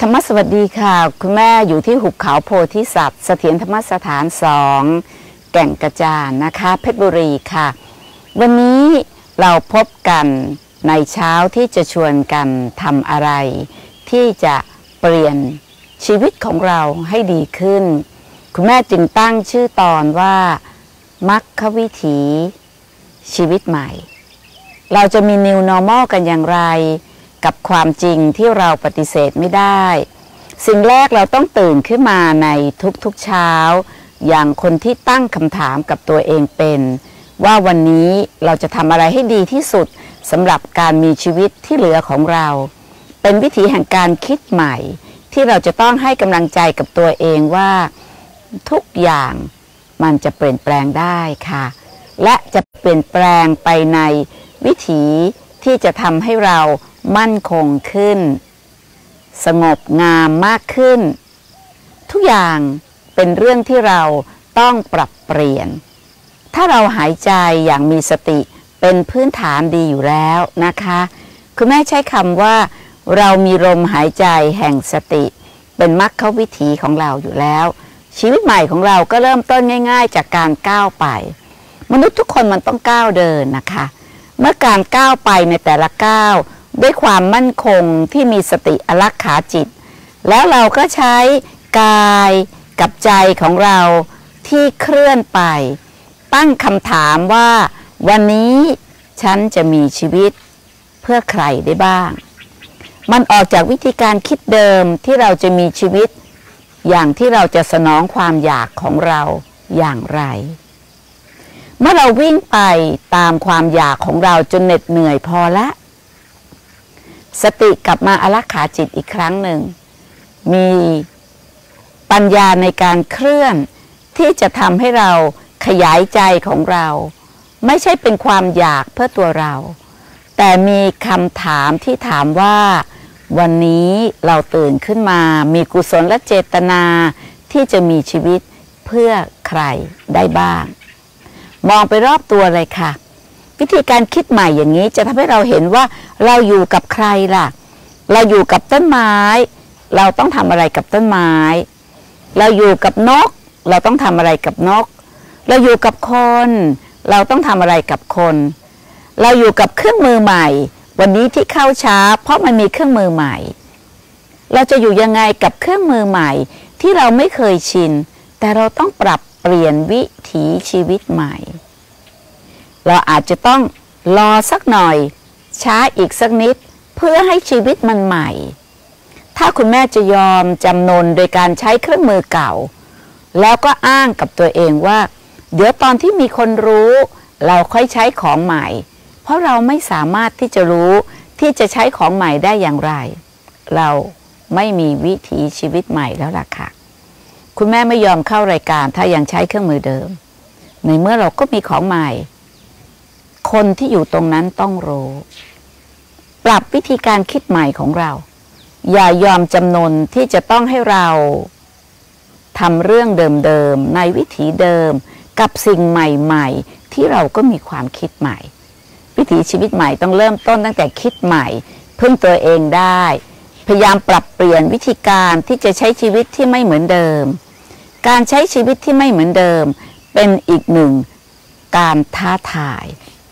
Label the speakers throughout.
Speaker 1: ธรรมสวัสดีค่ะคุณแม่อยู่ที่หุบเขาโพธิสัตว์เสถียรธรรมสถาน2แก่งกระจานนะคะเพชรบุรีค่ะวันนี้เราพบกันในเช้าที่จะชวนกันทำอะไรที่จะเปลี่ยนชีวิตของเราให้ดีขึ้นคุณแม่จึงตั้งชื่อตอนว่ามรรควิถีชีวิตใหม่เราจะมี New Normal กันอย่างไรกับความจริงที่เราปฏิเสธไม่ได้สิ่งแรกเราต้องตื่นขึ้นมาในทุกๆเช้าอย่างคนที่ตั้งคำถามกับตัวเองเป็นว่าวันนี้เราจะทำอะไรให้ดีที่สุดสำหรับการมีชีวิตที่เหลือของเราเป็นวิถีแห่งการคิดใหม่ที่เราจะต้องให้กำลังใจกับตัวเองว่าทุกอย่างมันจะเปลี่ยนแปลงได้ค่ะและจะเปลี่ยนแปลงไปในวิถีที่จะทำให้เรามั่นคงขึ้นสงบงามมากขึ้นทุกอย่างเป็นเรื่องที่เราต้องปรับเปลี่ยนถ้าเราหายใจอย่างมีสติเป็นพื้นฐานดีอยู่แล้วนะคะคุณแม่ใช้คำว่าเรามีลมหายใจแห่งสติเป็นมรรควิถีของเราอยู่แล้วชีวิตใหม่ของเราก็เริ่มต้นง่ายๆจากการก้าวไปมนุษย์ทุกคนมันต้องก้าวเดินนะคะเมื่อการก้าวไปในแต่ละก้าวด้วยความมั่นคงที่มีสติอารักขาจิตแล้วเราก็ใช้กายกับใจของเราที่เคลื่อนไปตั้งคำถามว่าวันนี้ฉันจะมีชีวิตเพื่อใครได้บ้างมันออกจากวิธีการคิดเดิมที่เราจะมีชีวิตอย่างที่เราจะสนองความอยากของเราอย่างไรเมื่อเราวิ่งไปตามความอยากของเราจนเหน็ดเหนื่อยพอละสติกลับมาอารักขาจิตอีกครั้งหนึ่งมีปัญญาในการเคลื่อนที่จะทำให้เราขยายใจของเราไม่ใช่เป็นความอยากเพื่อตัวเราแต่มีคำถามที่ถามว่าวันนี้เราตื่นขึ้นมามีกุศลและเจตนาที่จะมีชีวิตเพื่อใครได้บ้างมองไปรอบตัวเลยค่ะวิธีการคิดใหม่อย่างนี้จะทำให้เราเห็นว่าเราอยู่กับใครล่ะเราอยู่กับต้นไม้เราต้องทำอะไรกับต้นไม้เราอยู่กับนกเราต้องทำอะไรกับนกเราอยู่กับคนเราต้องทำอะไรกับคนเราอยู่กับเครื่องมือใหม่วันนี้ที่เข้าช้าเพราะมันมีเครื่องมือใหม่เราจะอยู่ยังไงกับเครื่องมือใหม่ที่เราไม่เคยชินแต่เราต้องปรับเปลี่ยนวิถีชีวิตใหม่เราอาจจะต้องรอสักหน่อยช้าอีกสักนิดเพื่อให้ชีวิตมันใหม่ถ้าคุณแม่จะยอมจำนนโดยการใช้เครื่องมือเก่าแล้วก็อ้างกับตัวเองว่าเดี๋ยวตอนที่มีคนรู้เราค่อยใช้ของใหม่เพราะเราไม่สามารถที่จะรู้ที่จะใช้ของใหม่ได้อย่างไรเราไม่มีวิถีชีวิตใหม่แล้วล่ะค่ะคุณแม่ไม่ยอมเข้ารายการถ้ายังใช้เครื่องมือเดิมในเมื่อเราก็มีของใหม่คนที่อยู่ตรงนั้นต้องรู้ปรับวิธีการคิดใหม่ของเราอย่ายอมจำนนที่จะต้องให้เราทำเรื่องเดิมๆในวิถีเดิมกับสิ่งใหม่ๆที่เราก็มีความคิดใหม่วิถีชีวิตใหม่ต้องเริ่มต้นตั้งแต่คิดใหม่พึ่งตัวเองได้พยายามปรับเปลี่ยนวิธีการที่จะใช้ชีวิตที่ไม่เหมือนเดิมการใช้ชีวิตที่ไม่เหมือนเดิมเป็นอีกหนึ่งการท้าทาย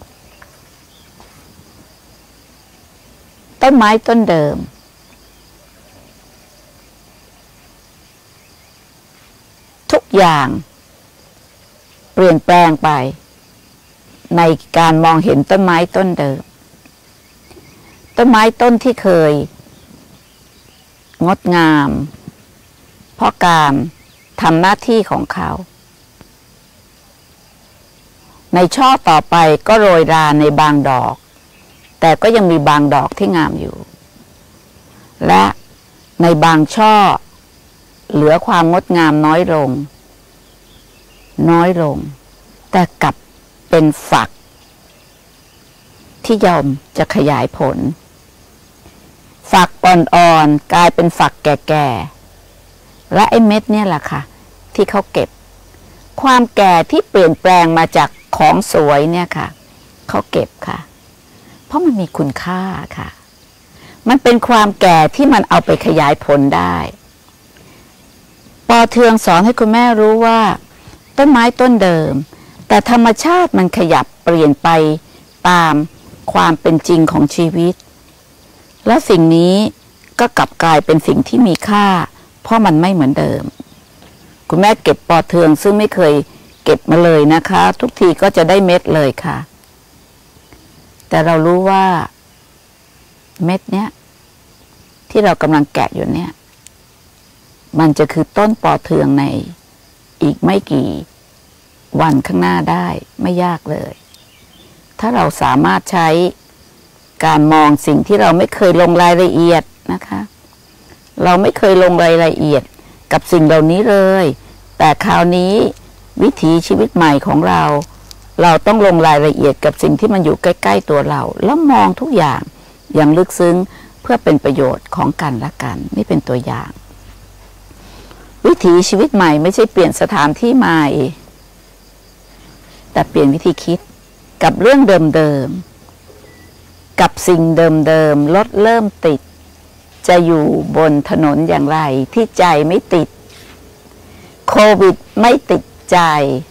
Speaker 1: ต้นไม้ต้นเดิมทุกอย่างเปลี่ยนแปลงไปในการมองเห็นต้นไม้ต้นเดิมต้นไม้ต้นที่เคยงดงามเพราะการทำหน้าที่ของเขาในช่อต่อไปก็โรยราในบางดอกแต่ก็ยังมีบางดอกที่งามอยู่และในบางช่อเหลือความงดงามน้อยลงแต่กลับเป็นฝักที่ยอมจะขยายผลฝักอ่อนๆกลายเป็นฝักแก่ๆและไอ้เม็ดเนี่ยแหละค่ะที่เขาเก็บความแก่ที่เปลี่ยนแปลงมาจากของสวยเนี่ยค่ะเขาเก็บค่ะเพราะมันมีคุณค่าค่ะมันเป็นความแก่ที่มันเอาไปขยายผลได้ปอเทืองสอนให้คุณแม่รู้ว่าต้นไม้ต้นเดิมแต่ธรรมชาติมันขยับเปลี่ยนไปตามความเป็นจริงของชีวิตและสิ่งนี้ก็กลับกลายเป็นสิ่งที่มีค่าเพราะมันไม่เหมือนเดิมคุณแม่เก็บปอเทืองซึ่งไม่เคยเก็บมาเลยนะคะทุกทีก็จะได้เม็ดเลยค่ะแต่เรารู้ว่าเม็ดเนี้ยที่เรากำลังแกะอยู่เนี่ยมันจะคือต้นปอเทืองในอีกไม่กี่วันข้างหน้าได้ไม่ยากเลยถ้าเราสามารถใช้การมองสิ่งที่เราไม่เคยลงรายละเอียดนะคะเราไม่เคยลงรายละเอียดกับสิ่งเหล่านี้เลยแต่คราวนี้วิถีชีวิตใหม่ของเราต้องลงรายละเอียดกับสิ่งที่มันอยู่ใกล้ๆตัวเราแล้วมองทุกอย่างอย่างลึกซึ้งเพื่อเป็นประโยชน์ของกันและกันนี่เป็นตัวอย่างวิถีชีวิตใหม่ไม่ใช่เปลี่ยนสถานที่ใหม่แต่เปลี่ยนวิธีคิดกับเรื่องเดิมๆกับสิ่งเดิมๆรถเริ่มติดจะอยู่บนถนนอย่างไรที่ใจไม่ติดโควิดไม่ติดใจ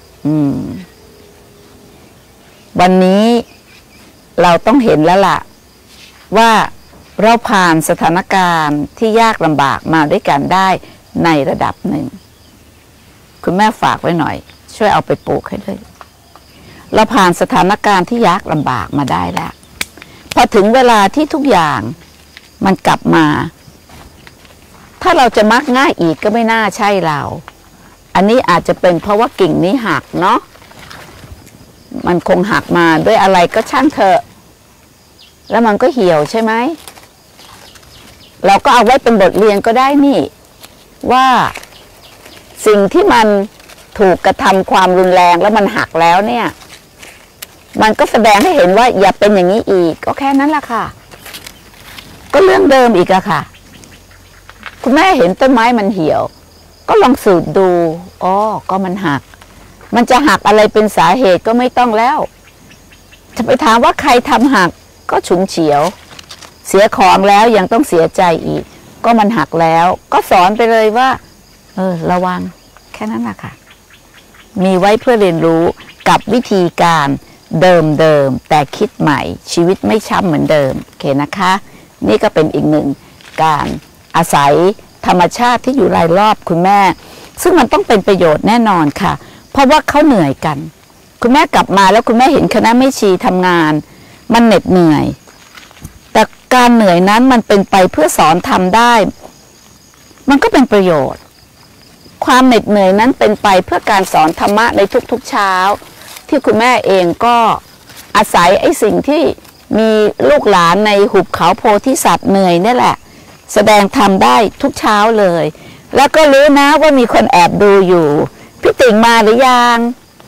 Speaker 1: วันนี้เราต้องเห็นแล้วล่ะว่าเราผ่านสถานการณ์ที่ยากลำบากมาด้วยกันได้ในระดับหนึ่งคุณแม่ฝากไว้หน่อยช่วยเอาไปปลูกให้ด้วยเราผ่านสถานการณ์ที่ยากลำบากมาได้แล้วพอถึงเวลาที่ทุกอย่างมันกลับมาถ้าเราจะมักง่ายอีกก็ไม่น่าใช่เราอันนี้อาจจะเป็นเพราะว่ากิ่งนี้หักเนาะมันคงหักมาด้วยอะไรก็ช่างเถอะแล้วมันก็เหี่ยวใช่ไหมเราก็เอาไว้เป็นบทเรียนก็ได้นี่ว่าสิ่งที่มันถูกกระทำความรุนแรงแล้วมันหักแล้วเนี่ยมันก็แสดงให้เห็นว่าอย่าเป็นอย่างนี้อีกก็แค่นั้นแหละค่ะก็เรื่องเดิมอีกอะค่ะคุณแม่เห็นต้นไม้มันเหี่ยวก็ลองสืบดูอ๋อก็มันหักมันจะหักอะไรเป็นสาเหตุก็ไม่ต้องแล้วจะไปถามว่าใครทำหักก็ฉุนเฉียวเสียของแล้วยังต้องเสียใจอีกก็มันหักแล้วก็สอนไปเลยว่าระวังแค่นั้นแหละค่ะมีไว้เพื่อเรียนรู้กับวิธีการเดิมแต่คิดใหม่ชีวิตไม่ช้ำเหมือนเดิมโอเคนะคะนี่ก็เป็นอีกหนึ่งการอาศัยธรรมชาติที่อยู่รายรอบคุณแม่ซึ่งมันต้องเป็นประโยชน์แน่นอนค่ะเพราะว่าเขาเหนื่อยกันคุณแม่กลับมาแล้วคุณแม่เห็นคณะแม่ชีทำงานมันเหน็ดเหนื่อยแต่การเหนื่อยนั้นมันเป็นไปเพื่อสอนทำได้มันก็เป็นประโยชน์ความเหน็ดเหนื่อยนั้นเป็นไปเพื่อการสอนธรรมะในทุกๆเช้าที่คุณแม่เองก็อาศัยไอ้สิ่งที่มีลูกหลานในหุบเขาโพธิสัตว์เหนื่อยนี่แหละแสดงทำได้ทุกเช้าเลยแล้วก็รู้นะว่ามีคนแอบดูอยู่พี่ติ่งมาหรือยัง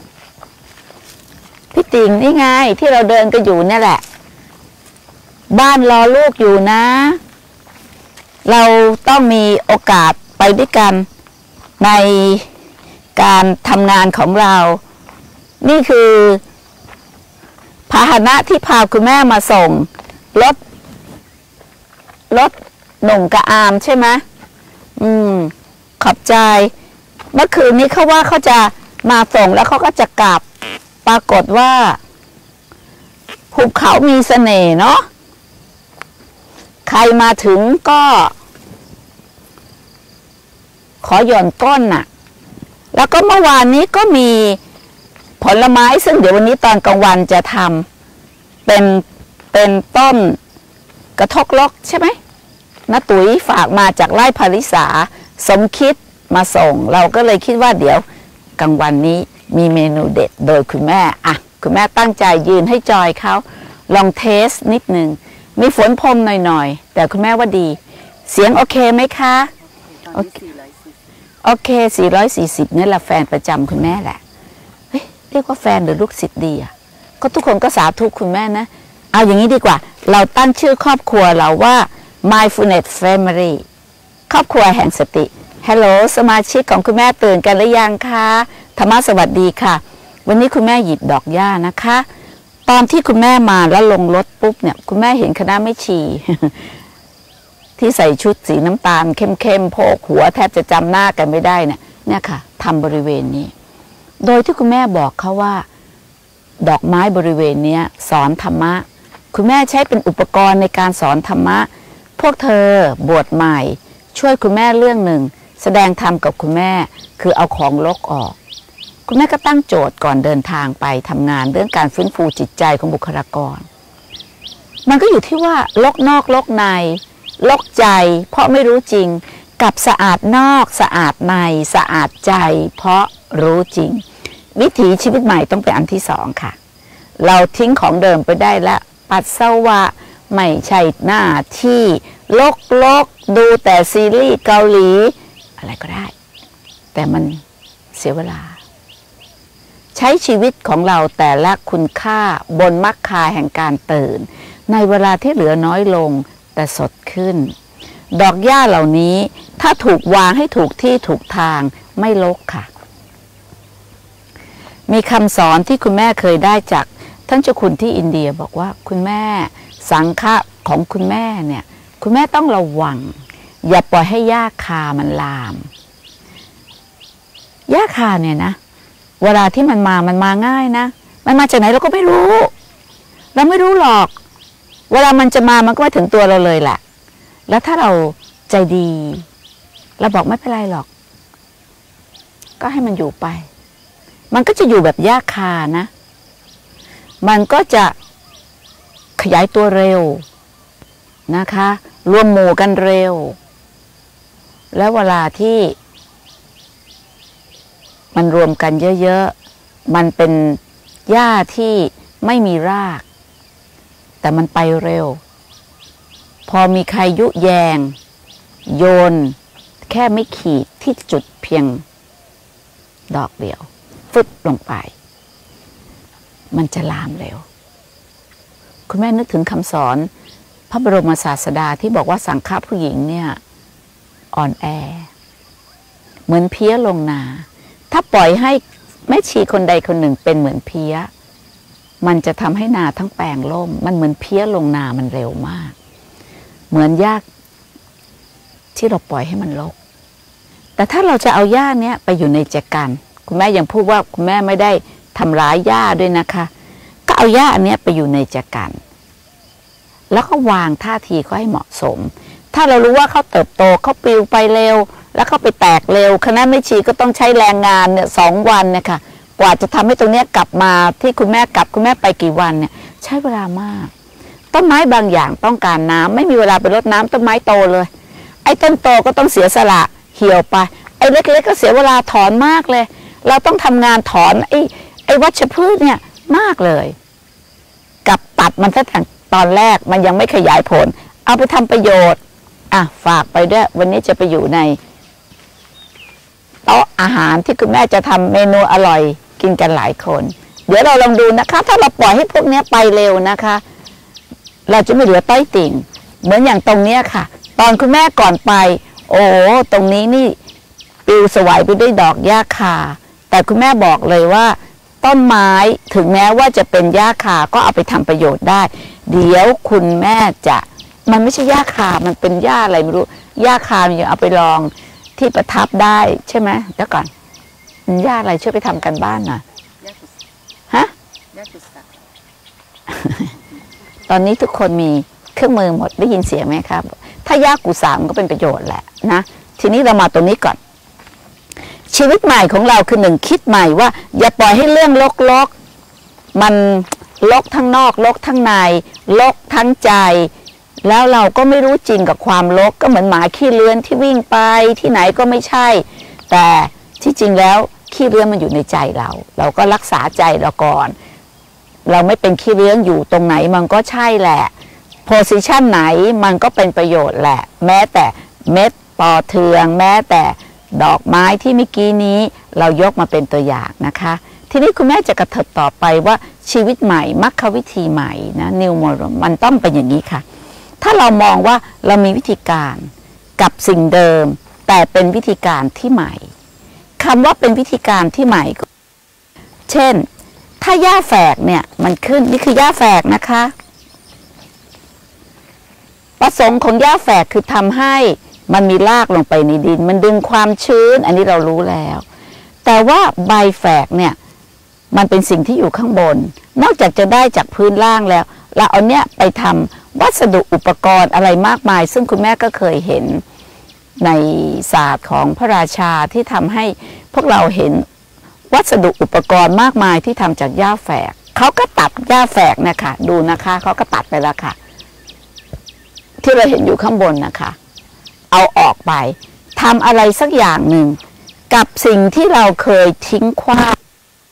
Speaker 1: พี่ติ่งนี่ไงที่เราเดินกันอยู่เนี่ยแหละบ้านรอลูกอยู่นะเราต้องมีโอกาสไปด้วยกันในการทำงานของเรานี่คือพาหนะที่พาคุณแม่มาส่งรถหนุ่มกระอามใช่ไหมขอบใจเมื่อคืนนี้เขาว่าเขาจะมาส่งแล้วเขาก็จะกลับปรากฏว่าหุบเขามีเสน่ห์เนาะใครมาถึงก็ขอหย่อนก้นน่ะแล้วก็เมื่อวานนี้ก็มีผลไม้ซึ่งเดี๋ยววันนี้ตอนกลางวันจะทำเป็นต้นกระทกลกใช่ไหมน้าตุ๋ยฝากมาจากไร่ภริษาสมคิดมาส่งเราก็เลยคิดว่าเดี๋ยวกลางวันนี้มีเมนูเด็ดโดยคุณแม่คุณแม่ตั้งใจยืนให้จอยเขาลองเทสนิดนึงมีฝนพรมหน่อยๆแต่คุณแม่ว่าดีเสียงโอเคไหมคะโอเค440นี่แหละแฟนประจำคุณแม่แหละเรียกว่าแฟนหรือลูกศิษย์ดีก็ทุกคนก็สาธุคุณแม่นะเอาอย่างนี้ดีกว่าเราตั้งชื่อครอบครัวเราว่า Mindfulness Family ครอบครัวแห่งสติฮัลโหลสมาชิกของคุณแม่ตื่นกันหรือยังคะธรรมะสวัสดีค่ะวันนี้คุณแม่หยิบดอกหญ้านะคะตอนที่คุณแม่มาแล้วลงรถปุ๊บเนี่ยคุณแม่เห็นคณะแม่ชีที่ใส่ชุดสีน้ำตาลเข้มๆโพกหัวแทบจะจำหน้ากันไม่ได้เนี่ยค่ะทำบริเวณนี้โดยที่คุณแม่บอกเขาว่าดอกไม้บริเวณนี้สอนธรรมะคุณแม่ใช้เป็นอุปกรณ์ในการสอนธรรมะพวกเธอบวชใหม่ช่วยคุณแม่เรื่องหนึ่งแสดงธรรมกับคุณแม่คือเอาของรกออกคุณแม่ก็ตั้งโจทย์ก่อนเดินทางไปทำงานเรื่องการฟื้นฟูจิตใจของบุคลากรมันก็อยู่ที่ว่าลกนอกลกในลกใจเพราะไม่รู้จริงกับสะอาดนอกสะอาดในสะอาดใจเพราะรู้จริงวิถีชีวิตใหม่ต้องเป็นอันที่สองค่ะเราทิ้งของเดิมไปได้แล้วปัสสาวะไม่ใช่หน้าที่ลกดูแต่ซีรีส์เกาหลีอะไรก็ได้แต่มันเสียเวลาใช้ชีวิตของเราแต่ละคุณค่าบนมรรคาแห่งการตื่นในเวลาที่เหลือน้อยลงแต่สดขึ้นดอกหญ้าเหล่านี้ถ้าถูกวางให้ถูกที่ถูกทางไม่รกค่ะมีคำสอนที่คุณแม่เคยได้จากท่านเจ้าคุณที่อินเดียบอกว่าคุณแม่สังฆะของคุณแม่เนี่ยคุณแม่ต้องระวังอย่าปล่อยให้หญ้าคามันลามหญ้าคาเนี่ยนะเวลาที่มันมาง่ายนะมันมาจากไหนเราก็ไม่รู้เราไม่รู้หรอกเวลามันจะมามันก็มาถึงตัวเราเลยแหละแล้วถ้าเราใจดีเราบอกไม่เป็นไรหรอกก็ให้มันอยู่ไปมันก็จะอยู่แบบหญ้าคานะมันก็จะขยายตัวเร็วนะคะรวมหมู่กันเร็วแล้วเวลาที่มันรวมกันเยอะๆมันเป็นหญ้าที่ไม่มีรากแต่มันไปเร็วพอมีใครยุแยงโยนแค่ไม่ขีดที่จุดเพียงดอกเดียวฟึบลงไปมันจะลามเร็วคุณแม่นึกถึงคำสอนพระบรมศาสดาที่บอกว่าสังฆะผู้หญิงเนี่ยอ่อนแอเหมือนเพี้ยลงนาถ้าปล่อยให้แม่ชีคนใดคนหนึ่งเป็นเหมือนเพี้ยมันจะทำให้นาทั้งแปลงล่มมันเหมือนเพี้ยลงนามันเร็วมากเหมือนหญ้าที่เราปล่อยให้มันรกแต่ถ้าเราจะเอาหญ้าเนี้ยไปอยู่ในแจกันคุณแม่ยังพูดว่าคุณแม่ไม่ได้ทำร้ายหญ้าด้วยนะคะก็เอาหญ้าอันเนี้ยไปอยู่ในแจกันแล้วก็วางท่าทีเขาให้เหมาะสมถ้าเรารู้ว่าเขาเติบโตเขาปลิวไปเร็วแล้วเขาไปแตกเร็วคณะแม่ชีก็ต้องใช้แรงงานเนี่ย2 วันเนี่ยค่ะกว่าจะทำให้ตรงเนี้ยกลับมาที่คุณแม่คุณแม่ไปกี่วันเนี่ยใช้เวลามากต้นไม้บางอย่างต้องการน้ำไม่มีเวลาไปรดน้ำต้นไม้โตเลยไอ้ต้นโตก็ต้องเสียสละเหี่ยวไปไอ้เล็กๆก็เสียเวลาถอนมากเลยเราต้องทำงานถอนไอ้วัชพืชเนี่ยมากเลยกับตัดมันซะแต่ตอนแรกมันยังไม่ขยายผลเอาไปทำประโยชน์ฝากไปด้วยวันนี้จะไปอยู่ในโต๊ะอาหารที่คุณแม่จะทำเมนูอร่อยกินกันหลายคนเดี๋ยวเราลองดูนะคะถ้าเราปล่อยให้พวกนี้ไปเร็วนะคะเราจะไม่เหลือต้อยติ่งเหมือนอย่างตรงเนี้ยค่ะตอนคุณแม่ก่อนไปโอ้ตรงนี้นี่ปลิวสวายไปด้วยดอกหญ้าคาแต่คุณแม่บอกเลยว่าต้นไม้ถึงแม้ว่าจะเป็นหญ้าคาก็เอาไปทำประโยชน์ได้เดี๋ยวคุณแม่จะมันไม่ใช่หญ้าคามันเป็นหญ้าอะไรไม่รู้หญ้าคามันยังเอาไปลองที่ประทับได้ใช่ไหมเดี๋ยวก่อนหญ้าอะไรช่วยไปทำกันบ้านหน่อยฮะตอนนี้ทุกคนมีเครื่องมือหมดได้ยินเสียงไหมครับถ้าหญ้ากุสามก็เป็นประโยชน์แหละนะทีนี้เรามาตรงนี้ก่อนชีวิตใหม่ของเราคือ1คิดใหม่ว่าอย่าปล่อยให้เรื่องลกมันลกทั้งนอกลกทั้งในลกทั้งใจแล้วเราก็ไม่รู้จริงกับความลกก็เหมือนหมาขี้เลื้อนที่วิ่งไปที่ไหนก็ไม่ใช่แต่ที่จริงแล้วขี้เลื้อนมันอยู่ในใจเราก็รักษาใจเราก่อนเราไม่เป็นขี้เลื้อนอยู่ตรงไหนมันก็ใช่แหละโพสิชันไหนมันก็เป็นประโยชน์แหละแม้แต่เม็ดปอเทืองแม้แต่ดอกไม้ที่เมื่อกี้นี้เรายกมาเป็นตัวอย่างนะคะทีนี้คุณแม่จะกระเถิบต่อไปว่าชีวิตใหม่มรรควิธีใหม่นะ New Model มันต้องเป็นอย่างนี้ค่ะถ้าเรามองว่าเรามีวิธีการกับสิ่งเดิมแต่เป็นวิธีการที่ใหม่คำว่าเป็นวิธีการที่ใหม่เช่นถ้าหญ้าแฝกเนี่ยมันขึ้นนี่คือหญ้าแฝกนะคะประสงค์ของหญ้าแฝกคือทำให้มันมีรากลงไปในดินมันดึงความชื้นอันนี้เรารู้แล้วแต่ว่าใบแฝกเนี่ยมันเป็นสิ่งที่อยู่ข้างบนนอกจากจะได้จากพื้นล่างแล้วเราเอาเนี้ยไปทำวัสดุอุปกรณ์อะไรมากมายซึ่งคุณแม่ก็เคยเห็นในศาสตร์ของพระราชาที่ทำให้พวกเราเห็นวัสดุอุปกรณ์มากมายที่ทำจากหญ้าแฝกเขาก็ตัดหญ้าแฝกนะคะดูนะคะเขาก็ตัดไปแล้วค่ะที่เราเห็นอยู่ข้างบนนะคะเอาออกไปทำอะไรสักอย่างหนึ่งกับสิ่งที่เราเคยทิ้งขว้าง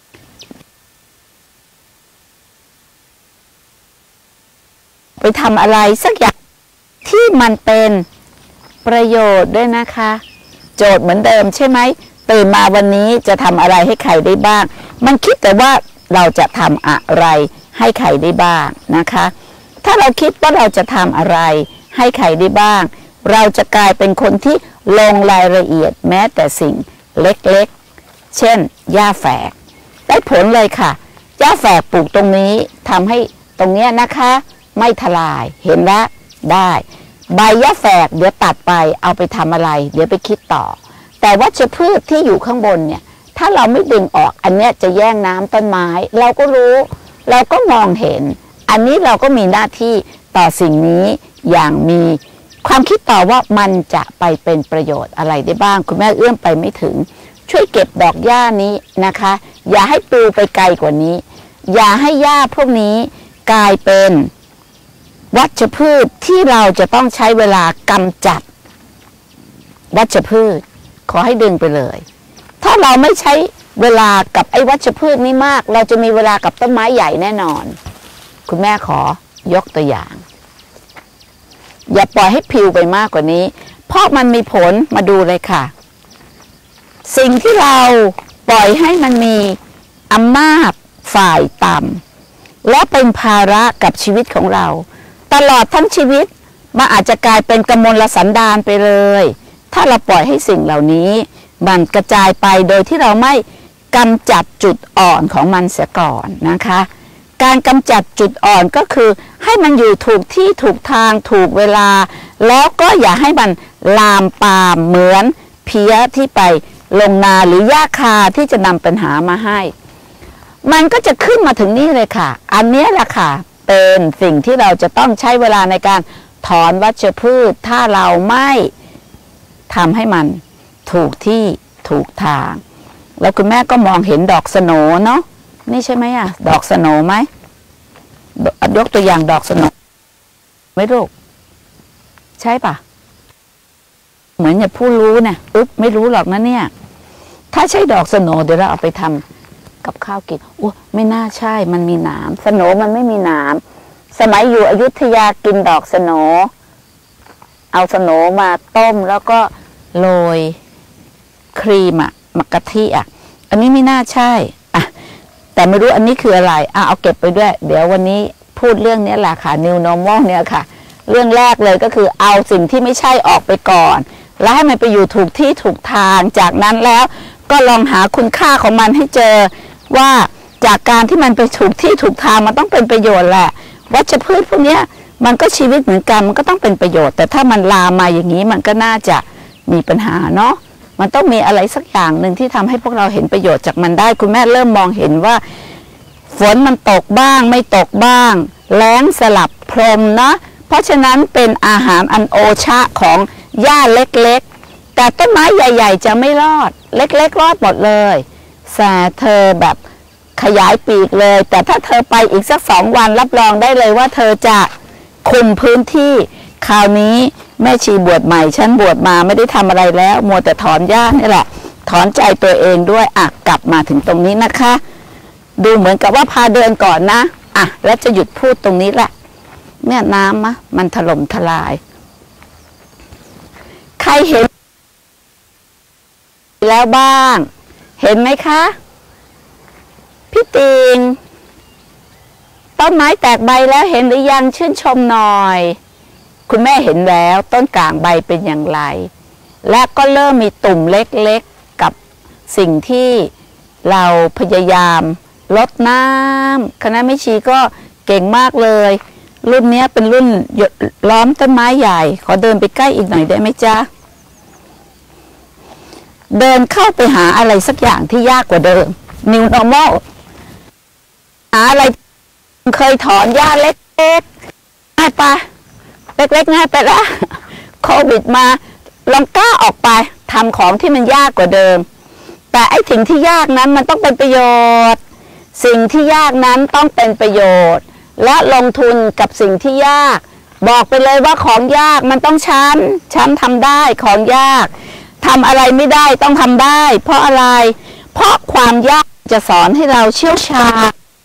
Speaker 1: ไปทำอะไรสักอย่างที่มันเป็นประโยชน์ด้วยนะคะโจทย์เหมือนเดิมใช่ไหมตื่นมาวันนี้จะทำอะไรให้ใครได้บ้างมันคิดแต่ว่าเราจะทำอะไรให้ใครได้บ้างนะคะถ้าเราคิดว่าเราจะทำอะไรให้ใครได้บ้างเราจะกลายเป็นคนที่ลงรายละเอียดแม้แต่สิ่งเล็กๆเช่นหญ้าแฝกได้ผลเลยค่ะหญ้าแฝกปลูกตรงนี้ทำให้ตรงเนี้ยนะคะไม่ทลายเห็นแล้วได้ใบหญ้าแฝกเดี๋ยวตัดไปเอาไปทำอะไรเดี๋ยวไปคิดต่อแต่วัชพืชที่อยู่ข้างบนเนี่ยถ้าเราไม่ดึงออกอันเนี้ยจะแย่งน้ำต้นไม้เราก็รู้เราก็มองเห็นอันนี้เราก็มีหน้าที่ต่อสิ่งนี้อย่างมีความคิดต่อว่ามันจะไปเป็นประโยชน์อะไรได้บ้างคุณแม่เอื้อมไปไม่ถึงช่วยเก็บดอกหญ้านี้นะคะอย่าให้ปลิวไปไกลกว่านี้อย่าให้หญ้าพวกนี้กลายเป็นวัชพืชที่เราจะต้องใช้เวลากำจัดวัชพืชขอให้ดึงไปเลยถ้าเราไม่ใช้เวลากับไอ้วัชพืชนี้มากเราจะมีเวลากับต้นไม้ใหญ่แน่นอนคุณแม่ขอยกตัวอย่างอย่าปล่อยให้พิวไปมากกว่านี้เพราะมันมีผลมาดูเลยค่ะสิ่งที่เราปล่อยให้มันมีอำนาจฝ่ายต่ำและเป็นภาระกับชีวิตของเราตลอดทั้งชีวิตมันอาจจะกลายเป็นกมลสันดานไปเลยถ้าเราปล่อยให้สิ่งเหล่านี้มันกระจายไปโดยที่เราไม่กำจัดจุดอ่อนของมันเสียก่อนนะคะการกำจัดจุดอ่อนก็คือให้มันอยู่ถูกที่ถูกทางถูกเวลาแล้วก็อย่าให้มันลามปามเหมือนเพี้ยที่ไปลงนาหรือหญ้าคาที่จะนำปัญหามาให้มันก็จะขึ้นมาถึงนี่เลยค่ะอันนี้แหละค่ะเป็นสิ่งที่เราจะต้องใช้เวลาในการถอนวัชพืชถ้าเราไม่ทำให้มันถูกที่ถูกทางแล้วคุณแม่ก็มองเห็นดอกสโหน่เนาะนี่ใช่ไหมอะดอกสโหน่ไหมยกตัวอย่างดอกสโหน่ไม่รู้ใช่ปะเหมือนอย่าผู้รู้เนี่ยไม่รู้หรอกนะเนี่ยถ้าใช่ดอกสโหน่เดี๋ยวเราเอาไปทำกับข้าวกินโอ้ไม่น่าใช่มันมีหนามสโหน่มันไม่มีหนามสมัยอยู่อยุธยากินดอกสโหน่เอาสโหน่มาต้มแล้วก็โรยครีมอะมักกะทิอะอันนี้ไม่น่าใช่อะแต่ไม่รู้อันนี้คืออะไรเอาเก็บไปด้วยเดี๋ยววันนี้พูดเรื่องนี้แหละค่ะ New Normal เนี่ยค่ะเรื่องแรกเลยก็คือเอาสิ่งที่ไม่ใช่ออกไปก่อนแล้วให้มันไปอยู่ถูกที่ถูกทางจากนั้นแล้วก็ลองหาคุณค่าของมันให้เจอว่าจากการที่มันไปถูกที่ถูกทางมันต้องเป็นประโยชน์แหละวัชพืชพวกนี้มันก็ชีวิตเหมือนกันมันก็ต้องเป็นประโยชน์แต่ถ้ามันลามมาอย่างนี้มันก็น่าจะมีปัญหาเนาะมันต้องมีอะไรสักอย่างหนึ่งที่ทำให้พวกเราเห็นประโยชน์จากมันได้คุณแม่เริ่มมองเห็นว่าฝนมันตกบ้างไม่ตกบ้างแล้งสลับพรมนะเพราะฉะนั้นเป็นอาหารอันโอชะของหญ้าเล็กๆแต่ต้นไม้ใหญ่ๆจะไม่รอดเล็กๆรอดหมดเลยแต่เธอแบบขยายปีกเลยแต่ถ้าเธอไปอีกสัก2 วันรับรองได้เลยว่าเธอจะคุมพื้นที่คราวนี้แม่ชีบวชใหม่ฉันบวชมาไม่ได้ทำอะไรแล้วมัวแต่ถอนหญ้านี่แหละถอนใจตัวเองด้วยกลับมาถึงตรงนี้นะคะดูเหมือนกับว่าพาเดินก่อนนะแล้วจะหยุดพูดตรงนี้แหละเนี่ยน้ำมันถล่มทลายใครเห็นแล้วบ้างเห็นไหมคะพี่ติงต้นไม้แตกใบแล้วเห็นหรือยังชื่นชมหน่อยคุณแม่เห็นแล้วต้นกลางใบเป็นอย่างไรและก็เริ่มมีตุ่มเล็กๆกับสิ่งที่เราพยายามลดน้ำคณะแม่ชีก็เก่งมากเลยรุ่นนี้เป็นรุ่นล้อมต้นไม้ใหญ่ขอเดินไปใกล้อีกหน่อยได้ไหมจ๊ะเดินเข้าไปหาอะไรสักอย่างที่ยากกว่าเดิม New Normal หาอะไรเคยถอนหญ้าเล็กๆง่ายไปเล็กๆง่ายไปละโควิดมาลองกล้าออกไปทำของที่มันยากกว่าเดิมแต่ไอ้สิ่งที่ยากนั้นมันต้องเป็นประโยชน์สิ่งที่ยากนั้นต้องเป็นประโยชน์และลงทุนกับสิ่งที่ยากบอกไปเลยว่าของยากมันต้องฉันทำได้ของยากทำอะไรไม่ได้ต้องทำได้เพราะอะไรเพราะความยากจะสอนให้เราเชี่ยวชา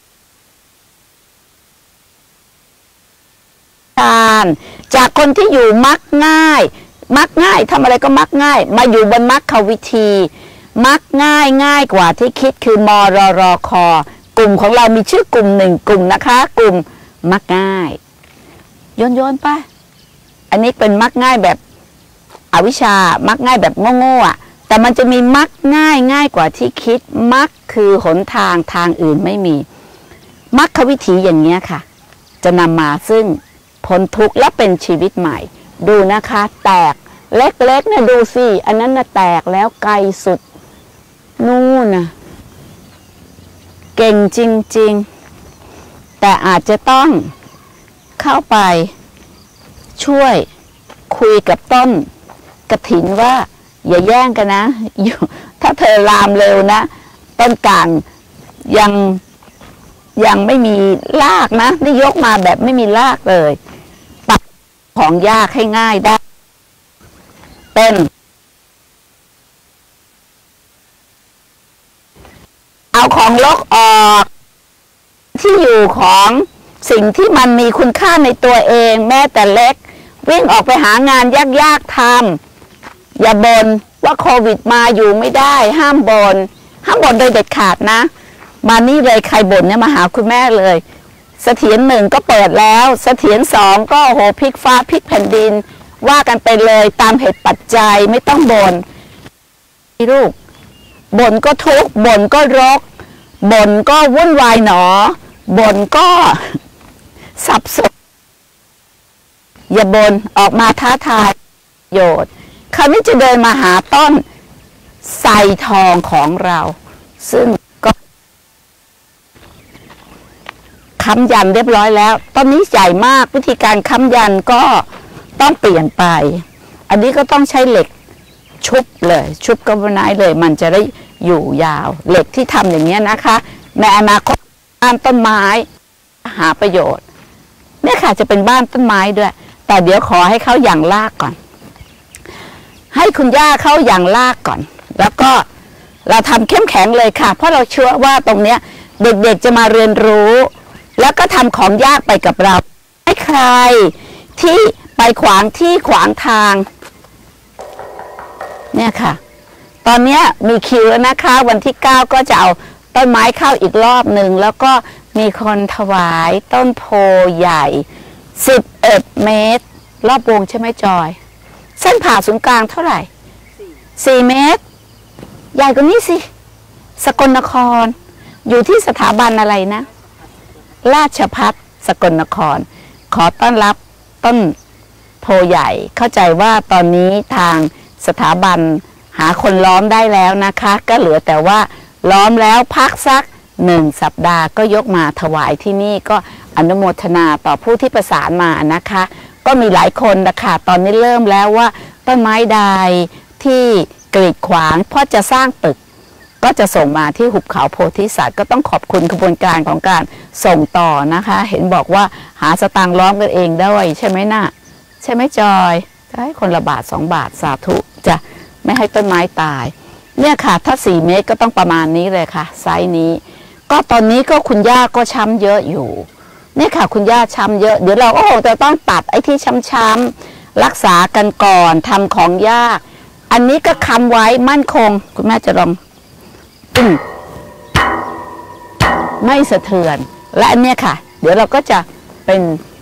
Speaker 1: ญจากคนที่อยู่มักง่ายทำอะไรก็มักง่ายมาอยู่บนมรรควิธีมักง่ายกว่าที่คิดคือมรรคกลุ่มของเรามีชื่อกลุ่มหนึ่งกลุ่มนะคะกลุ่มมักง่ายโยนไปอันนี้เป็นมักง่ายแบบอวิชชามักง่ายแบบโง่ๆแต่มันจะมีมักง่ายกว่าที่คิดมักคือหนทางอื่นไม่มีมักควิถีอย่างเงี้ยค่ะจะนำมาซึ่งพ้นทุกข์และเป็นชีวิตใหม่ดูนะคะแตกเล็กๆนะดูสิอันนั้นนะแตกแล้วไกลสุดนู่นนะเก่งจริงๆแต่อาจจะต้องเข้าไปช่วยคุยกับต้นกฐินว่าอย่าแย่งกันนะถ้าเธอลามเร็วนะต้นกลางยังไม่มีรากนะนี่ยกมาแบบไม่มีรากเลยตัดของยากให้ง่ายได้เป็นเอาของลกออกที่อยู่ของสิ่งที่มันมีคุณค่าในตัวเองแม้แต่เล็กวิ่งออกไปหางานยากๆทำอย่าบ่นว่าโควิดมาอยู่ไม่ได้ห้ามบ่นโดยเด็ดขาดนะมานี่เลยใครบ่นเนี่ยมาหาคุณแม่เลยเสถียร1ก็เปิดแล้วเสถียร2ก็โหพลิกฟ้าพลิกแผ่นดินว่ากันไปเลยตามเหตุปัจจัยไม่ต้องบ่นลูกบ่นก็ทุกข์บ่นก็รกบ่นก็วุ่นวายหนอบ่นก็สับสนอย่าบ่นออกมาท้าทายประโยชน์คราวนี้จะเดินมาหาต้นไทรทองของเราซึ่งก็ค้ำยันเรียบร้อยแล้วต้นนี้ใหญ่มากวิธีการค้ำยันก็ต้องเปลี่ยนไปอันนี้ก็ต้องใช้เหล็กชุบเลยชุบกับไม้เลยมันจะได้อยู่ยาวเหล็กที่ทำอย่างเงี้ยนะคะในอนาคตบ้านต้นไม้หาประโยชน์เนี่ยค่ะจะเป็นบ้านต้นไม้ด้วยแต่เดี๋ยวขอให้เขาอย่างรากก่อนให้คุณย่าเขาอย่างรากก่อนแล้วก็เราทำเข้มแข็งเลยค่ะเพราะเราเชื่อว่าตรงเนี้ยเด็กๆจะมาเรียนรู้แล้วก็ทำของยากไปกับเราให้ใครที่ไปขวางทางเนี่ยค่ะตอนนี้มีคิวแล้วนะคะวันที่9ก็จะเอาต้นไม้เข้าอีกรอบหนึ่งแล้วก็มีคนถวายต้นโพใหญ่11 เมตรรอบวงใช่ไหมจอยเส้นผ่าศูนย์กลางเท่าไหร่4 เมตรใหญ่กว่านี้สิสกลนครอยู่ที่สถาบันอะไรนะราชภัฏสกลนครขอต้อนรับต้นโพใหญ่เข้าใจว่าตอนนี้ทางสถาบันหาคนล้อมได้แล้วนะคะก็เหลือแต่ว่าล้อมแล้วพักสัก1 สัปดาห์ก็ยกมาถวายที่นี่ก็อนุโมทนาต่อผู้ที่ประสานมานะคะก็มีหลายคนนะคะตอนนี้เริ่มแล้วว่าต้นไม้ใดที่กีดขวางเพราะจะสร้างตึกก็จะส่งมาที่หุบเขาโพธิสัตว์ก็ต้องขอบคุณกระบวนการของการส่งต่อนะคะเห็นบอกว่าหาสตางค์ล้อมกันเองด้วยใช่ไหมน่ะใช่ไหมจอยให้คนละบาท2 บาทสาธุจะไม่ให้ต้นไม้ตายเนี่ยค่ะถ้า4 เมตรก็ต้องประมาณนี้เลยค่ะไซส์นี้ก็ตอนนี้ก็คุณย่าก็ช้ำเยอะอยู่เนี่ยค่ะคุณย่าช้ำเยอะเดี๋ยวเราก็คงจะต้องตัดไอ้ที่ช้ำๆรักษากันก่อนทำของยากอันนี้ก็ค้ำไว้มั่นคงคุณแม่จะลองไม่สะเทือนและอันเนี้ยค่ะเดี๋ยวเราก็จะเป็น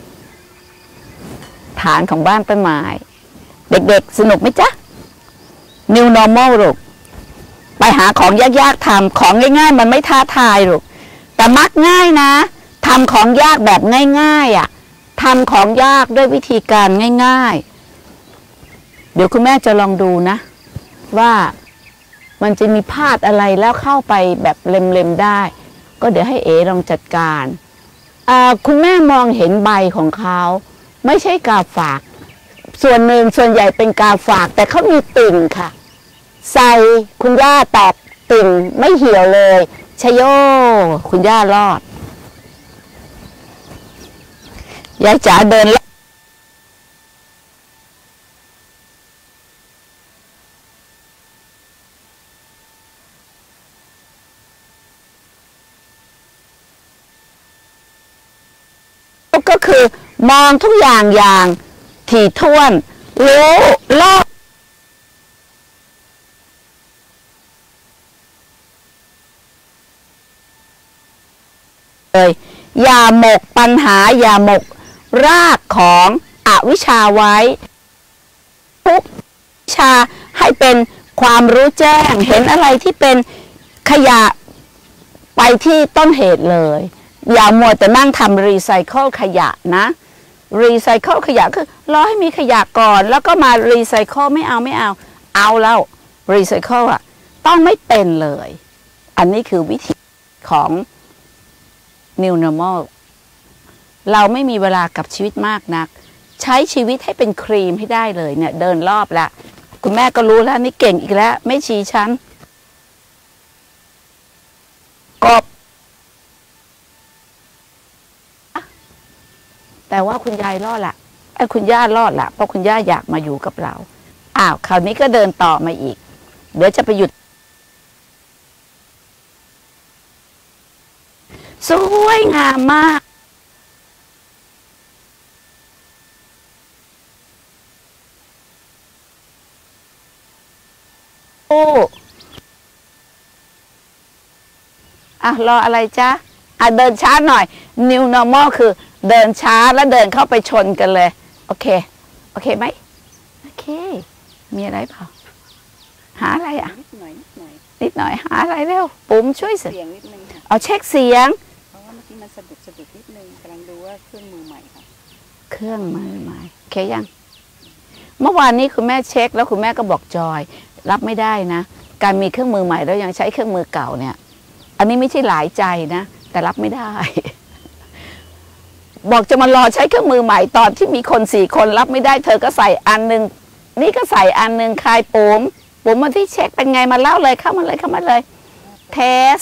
Speaker 1: ฐานของบ้านต้นไม้เด็กๆสนุกไหมจ๊ะ New Normal ลูกไปหาของยากๆทำของง่ายๆมันไม่ท้าทายลูกแต่มักง่ายนะทำของยากแบบง่ายๆอ่ะทำของยากด้วยวิธีการง่ายๆเดี๋ยวคุณแม่จะลองดูนะว่ามันจะมีพลาดอะไรแล้วเข้าไปแบบเล็มๆได้ก็เดี๋ยวให้เอ๋ลองจัดการคุณแม่มองเห็นใบของเขาไม่ใช่กาฝากส่วนหนึ่งส่วนใหญ่เป็นกาฝากแต่เขามีติ่งค่ะใส่คุณย่าแตกติ่งไม่เหี่ยวเลยชโยคุณย่ารอดยายจ๋าเดินก็คือมองทุกอย่างอย่างถี่ถ้วนรู้รอบเลยอย่าหมกปัญหาอย่าหมกรากของอวิชชาไว้ทุกวิชาให้เป็นความรู้แจ้งเห็นอะไรที่เป็นขยะไปที่ต้นเหตุเลยอย่ามัวแต่นั่งทำรีไซเคิลขยะนะรีไซเคิลขยะคือรอให้มีขยะก่อนแล้วก็มารีไซเคิลไม่เอาแล้วรีไซเคิลอ่ะต้องไม่เป็นเลยอันนี้คือวิธีของ New Normal เราไม่มีเวลากับชีวิตมากนักใช้ชีวิตให้เป็นครีมให้ได้เลยเนี่ยเดินรอบละคุณแม่ก็รู้แล้วนี่เก่งอีกแล้วไม่ชี้ฉันกบแต่ว่าคุณยายรอดละคุณย่ารอดละเพราะคุณย่าอยากมาอยู่กับเราคราวนี้ก็เดินต่อมาอีกเดี๋ยวจะไปหยุดสวยงามมากรออะไรจ๊ะเดินช้าหน่อย New Normal คือเดินช้าแล้วเดินเข้าไปชนกันเลยโอเคไหมโอเคมีอะไรเปล่าหาอะไรนิดหน่อยหาอะไรเร็วปุ๋มช่วยเสียงนิดนึงเอาเช็คเสียงเพราะว่าเมื่อกี้มันสะดุดนิดนึงกำลังดูว่าเครื่องมือใหม่ค่ะเครื่องมือใหม่โอเคยังเมื่อวานนี้คุณแม่เช็คแล้วคุณแม่ก็บอกจอยรับไม่ได้นะการมีเครื่องมือใหม่แล้วยังใช้เครื่องมือเก่าเนี่ยอันนี้ไม่ใช่หลายใจนะแต่รับไม่ได้บอกจะมารอใช้เครื่องมือใหม่ตอนที่มีคน4 คนรับไม่ได้เธอก็ใส่อันนึงนี่ก็ใส่อันนึงคลายปุ๋มมาที่เช็คเป็นไงมาเล่าเลยเข้ามาเลยเทส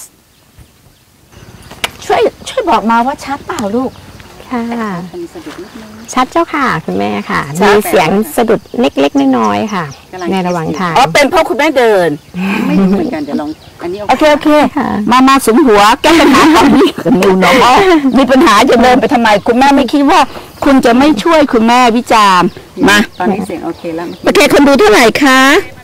Speaker 1: ช่วยบอกมาว่าชัดเปล่าลูก
Speaker 2: ค่ะชัดเจ้าค่ะคุณแม่ค่ะมีเสียงสะดุดเล็กๆน้อยๆค่ะในระหว่างทาง
Speaker 1: เป็นเพราะคุณแม่เดิน
Speaker 3: ไม่รู้เหมือนกันเดี๋ยวลองอันนี้
Speaker 1: โอเคมาสุมหัวแก้ปัญหาของนี่กับนิวเนาะมีปัญหาจะเดินไปทำไมคุณแม่ไม่คิดว่าคุณจะไม่ช่วยคุณแม่วิจารณ์มา
Speaker 3: ตอนนี้เสียงโอเคแล้ว
Speaker 1: โอเคคนดูเท่าไหร่คะ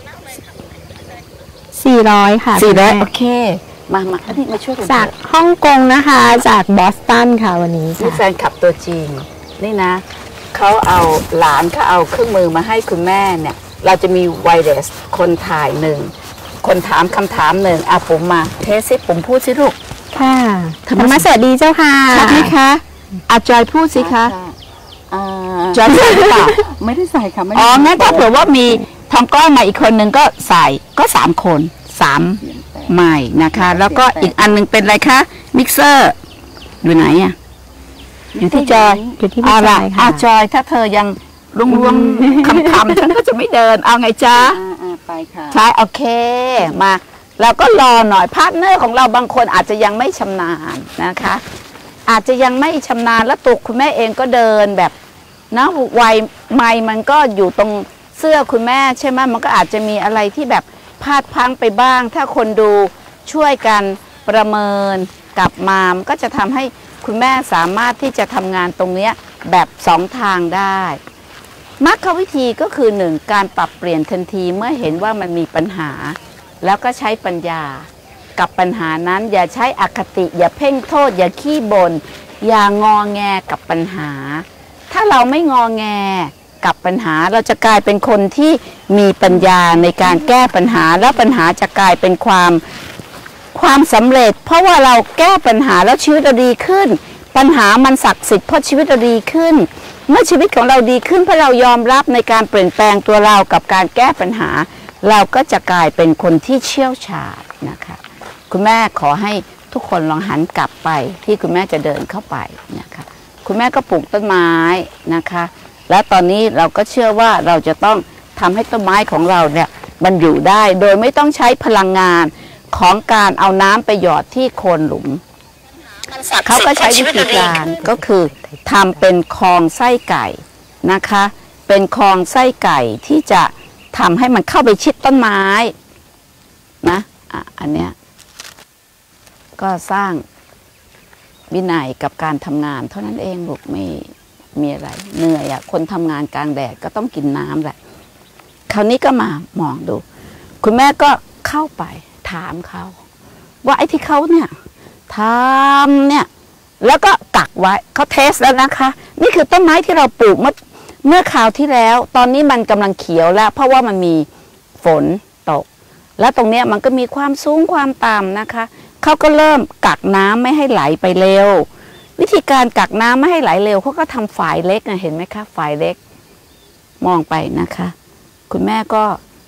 Speaker 2: 400 ค่ะ
Speaker 1: 400โอเคมาอันนี้มาช่วย
Speaker 2: จากฮ่องกงนะคะจากบอสตันค่ะวันนี้
Speaker 1: นี่แฟนคลับตัวจริงนี่นะเขาเอาหลานเขาเอาเครื่องมือมาให้คุณแม่เนี่ยเราจะมีไวเลสคนถ่าย1คนถามคำถาม1ผมมาเทสซิผมพูดสิลูก
Speaker 2: ค่ะธรรมะสวัสดีเจ้าค่ะ
Speaker 1: ชัดไหมคะจอยพูดสิคะจอยใส่หรือเปล่า
Speaker 3: ไม่ได้ใส่ค่ะ
Speaker 1: งั้นถ้าเผื่อว่ามีทองก้อนมาอีกคนนึงก็ใส่ก็3 คน3ใหม่นะคะแล้วก็อีกอันนึงเป็นอะไรคะมิกเซอร์อยู่ไหนอยู่ที่จอย
Speaker 2: อยู่ที่พี่จอยค่ะ
Speaker 1: จอยถ้าเธอยังล้วงคำฉันก็จะไม่เดินเอาไงจ๊ะ
Speaker 3: ไปค่ะ
Speaker 1: ใช่โอเคมาเราก็รอหน่อยพาร์ทเนอร์ของเราบางคนอาจจะยังไม่ชำนาญนะคะอาจจะยังไม่ชำนาญแล้วตัวคุณแม่เองก็เดินแบบนะวัยไม้มันก็อยู่ตรงเสื้อคุณแม่ใช่ไหมมันก็อาจจะมีอะไรที่แบบพลาดพลั้งไปบ้างถ้าคนดูช่วยกันประเมินกลับมามันก็จะทำให้คุณแม่สามารถที่จะทำงานตรงนี้แบบ2 ทางได้มรรควิธีก็คือ1การปรับเปลี่ยนทันทีเมื่อเห็นว่ามันมีปัญหาแล้วก็ใช้ปัญญากับปัญหานั้นอย่าใช้อคติอย่าเพ่งโทษอย่าขี้บ่นอย่างงแงกับปัญหาถ้าเราไม่งอแงกับปัญหาเราจะกลายเป็นคนที่มีปัญญาในการแก้ปัญหาแล้วปัญหาจะกลายเป็นความสำเร็จเพราะว่าเราแก้ปัญหาแล้วชีวิตเราดีขึ้นปัญหามันศักดิ์สิทธิ์เพราะชีวิตเราดีขึ้น เมื่อชีวิตของเราดีขึ้นเพราะเรายอมรับในการเปลี่ยนแปลงตัวเรากับการแก้ปัญหา เราก็จะกลายเป็นคนที่เชี่ยวชาญนะคะคุณแม่ขอให้ทุกคนลองหันกลับไปที่คุณแม่จะเดินเข้าไปนะคะคุณแม่ก็ปลูกต้นไม้นะคะและตอนนี้เราก็เชื่อว่าเราจะต้องทำให้ต้นไม้ของเราเนี่ยมันอยู่ได้โดยไม่ต้องใช้พลังงานของการเอาน้ำไปหยอดที่โคนหลุมเขาก็ใช้วิธีการก็คือทำเป็นคลองไส้ไก่นะคะเป็นคลองไส้ไก่ที่จะทำให้มันเข้าไปชิดต้นไม้นะอันเนี้ยก็สร้างวินัยกับการทำงานเท่านั้นเองลูกไม่มีอะไรเหนื่อยคนทำงานกลางแดดก็ต้องกินน้ำแหละคราวนี้ก็มามองดูคุณแม่ก็เข้าไปถามเขาว่าไอ้ที่เขาเนี่ยทำเนี่ยแล้วก็กักไว้เขาเทสแล้วนะคะนี่คือต้นไม้ที่เราปลูกเมื่อคราวที่แล้วตอนนี้มันกำลังเขียวแล้วเพราะว่ามันมีฝนตกแล้วตรงเนี้ยมันก็มีความสูงความต่ำนะคะเขาก็เริ่มกักน้ำไม่ให้ไหลไปเร็ววิธีการกักน้ำไม่ให้ไหลเร็วเขาก็ทำฝายเล็กนะเห็นไหมคะฝายเล็กมองไปนะคะคุณแม่ก็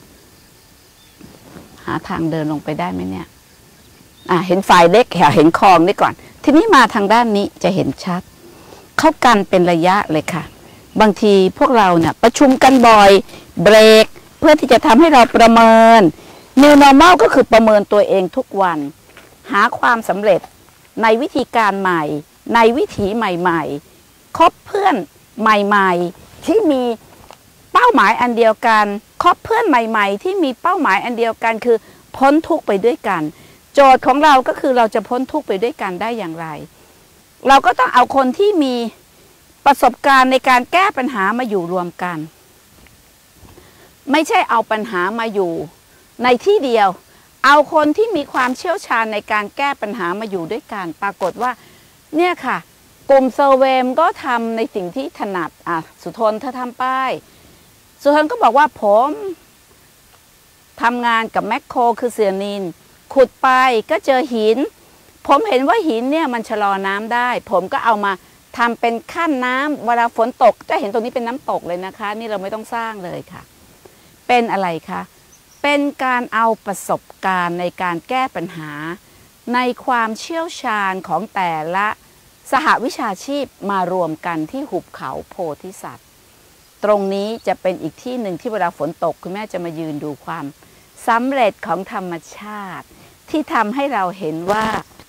Speaker 1: หาทางเดินลงไปได้ไหมเนี่ยเห็นฝายเล็กเห็นคลองนี่ก่อนทีนี้มาทางด้านนี้จะเห็นชัดเขากันเป็นระยะเลยค่ะบางทีพวกเราเนี่ยประชุมกันบ่อยเบรกเพื่อที่จะทำให้เราประเมิน New Normal ก็คือประเมินตัวเองทุกวันหาความสำเร็จในวิธีการใหม่ในวิถีใหม่ๆคบเพื่อนใหม่ๆที่มีเป้าหมายอันเดียวกันคบเพื่อนใหม่ๆที่มีเป้าหมายอันเดียวกันคือพ้นทุกข์ไปด้วยกันโจทย์ของเราก็คือเราจะพ้นทุกข์ไปด้วยกันได้อย่างไรเราก็ต้องเอาคนที่มีประสบการณ์ในการแก้ปัญหามาอยู่รวมกันไม่ใช่เอาปัญหามาอยู่ในที่เดียวเอาคนที่มีความเชี่ยวชาญในการแก้ปัญหามาอยู่ด้วยกันปรากฏว่าเนี่ยค่ะกลุ่มเซอร์เวมก็ทำในสิ่งที่ถนัดสุทนเธอทำป้ายสุทนก็บอกว่าผมทำงานกับแมคโครคือเสือนินขุดไปก็เจอหินผมเห็นว่าหินเนี่ยมันชะลอน้ำได้ผมก็เอามาทำเป็นขั้นน้ำเวลาฝนตกจะเห็นตรงนี้เป็นน้ำตกเลยนะคะนี่เราไม่ต้องสร้างเลยค่ะเป็นอะไรคะเป็นการเอาประสบการณ์ในการแก้ปัญหาในความเชี่ยวชาญของแต่ละสหวิชาชีพมารวมกันที่หุบเขาโพธิสัตว์ตรงนี้จะเป็นอีกที่หนึ่งที่เวลาฝนตกคุณแม่จะมายืนดูความสำเร็จของธรรมชาติที่ทำให้เราเห็นว่า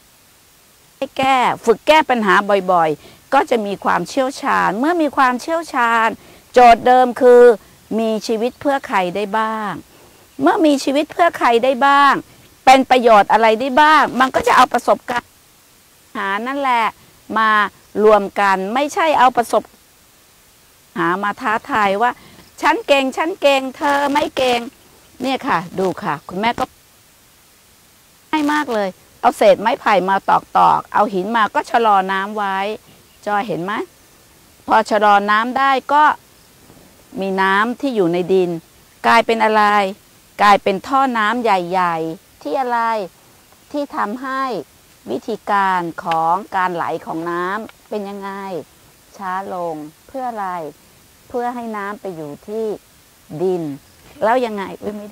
Speaker 1: ฝึกแก้ปัญหาบ่อยๆก็จะมีความเชี่ยวชาญเมื่อมีความเชี่ยวชาญโจทย์เดิมคือมีชีวิตเพื่อใครได้บ้างเมื่อมีชีวิตเพื่อใครได้บ้างเป็นประโยชน์อะไรได้บ้างมันก็จะเอาประสบการณ์หานั่นแหละมารวมกันไม่ใช่เอาประสบหามาท้าทายว่าฉันเก่งเธอไม่เก่งเนี่ยค่ะดูค่ะคุณแม่ก็ง่ายมากเลยเอาเศษไม้ไผ่มาตอกเอาหินมาก็ชะลอน้ำไว้จอยเห็นไหมพอชะลอน้ำได้ก็มีน้ำที่อยู่ในดินกลายเป็นอะไรกลายเป็นท่อน้ำใหญ่ๆที่อะไรที่ทำให้วิธีการของการไหลของน้ำเป็นยังไงช้าลงเพื่ออะไรเพื่อให้น้ำไปอยู่ที่ดินแล้วยังไงไม่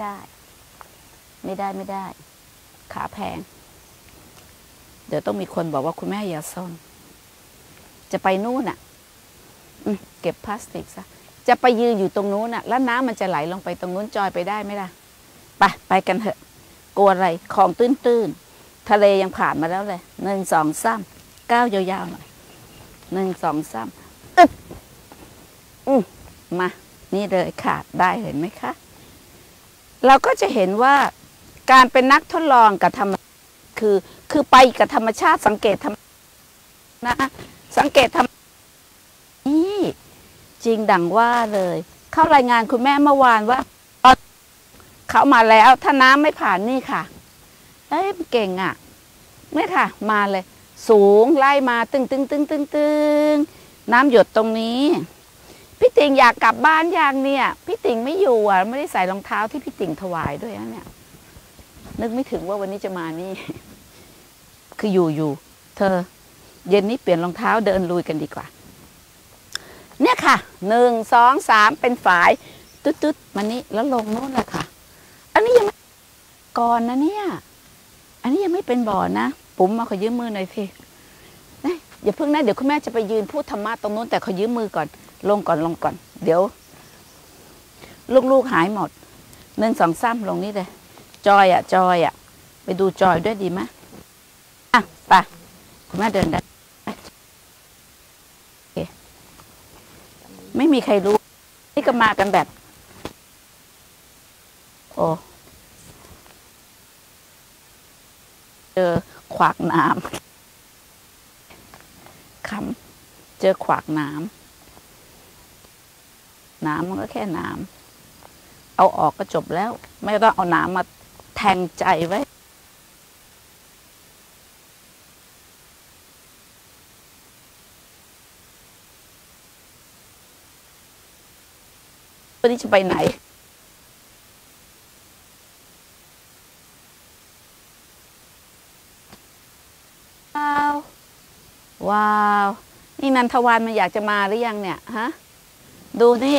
Speaker 1: ได้ขาแพงเดี๋ยวต้องมีคนบอกว่าคุณแม่อย่าซ่อนจะไปนู่นเก็บพลาสติกซะจะไปยืนอยู่ตรงนู้นแล้วน้ำมันจะไหลลงไปตรงนู้นจอยไปได้ไหมล่ะไปกันเถอะกลัวอะไรคลองตื้นทะเลยังผ่านมาแล้วเลย1 2 3ก้าวยาวๆหน่อย1 2 3มานี่เลยค่ะได้เห็นไหมคะเราก็จะเห็นว่าการเป็นนักทดลองกับธรรมคือไปกับธรรมชาติสังเกตธรรมนี่จริงดังว่าเลยเข้ารายงานคุณแม่เมื่อวานว่าเขามาแล้วถ้าน้ำไม่ผ่านนี่ค่ะเก่งเนี่ยค่ะมาเลยสูงไล่มาตึงน้ำหยดตรงนี้พี่ติ่งอยากกลับบ้านอย่างเนี่ยพี่ติ่งไม่อยู่ไม่ได้ใส่รองเท้าที่พี่ติ่งถวายด้วยเนี่ยนึกไม่ถึงว่าวันนี้จะมานี่คืออยู่เธอเย็นนี้เปลี่ยนรองเท้าเดินลุยกันดีกว่าเนี่ยค่ะ1 2 3เป็นฝายตุ๊ดๆมานี้แล้วลงโน่นแหละค่ะอันนี้ยังไม่ก่อนนะเนี่ยอันนี้ยังไม่เป็นบ่อนะปุ๋มมาขอยืมมือหน่อยสิอย่าเพิ่งนะเดี๋ยวคุณแม่จะไปยืนพูดธรรมะตรงนู้นแต่ขอยืมมือก่อนลงก่อนเดี๋ยวลูกหายหมด1 2 3ลงนี่เลยจอยอ่ะไปดูจอยด้วยดีไหมอ่ะไปคุณแม่เดินได้ไม่มีใครรู้นี่ก็มากันแบบโอ้เจอขวากน้ำเจอขวากน้ำมันก็แค่น้ำเอาออกก็จบแล้วไม่ต้องเอาน้ำมาแทงใจไว้วันนี้จะไปไหนว้าวนี่นันทวันมันอยากจะมาหรือยังเนี่ยฮะดูนี่